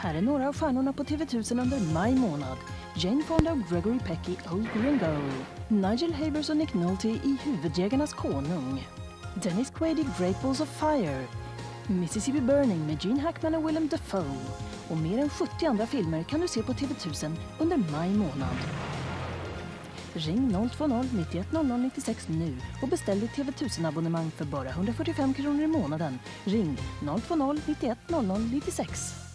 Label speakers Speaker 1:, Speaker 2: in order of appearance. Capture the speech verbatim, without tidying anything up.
Speaker 1: Här är några av stjärnorna på T V tusen under maj månad. Jane Fonda och Gregory Peck i Old Gringo. Nigel Havers och Nick Nolte i Huvudjägarnas konung. Dennis Quaid i Great Balls of Fire. Mississippi Burning med Gene Hackman och Willem Dafoe. Och mer än sjuttio andra filmer kan du se på T V tusen under maj månad. Ring noll två noll nittioett noll noll nittiosex nu och beställ ditt T V tusen-abonnemang för bara hundrafyrtiofem kronor i månaden. Ring noll två noll nittioett noll noll nittiosex.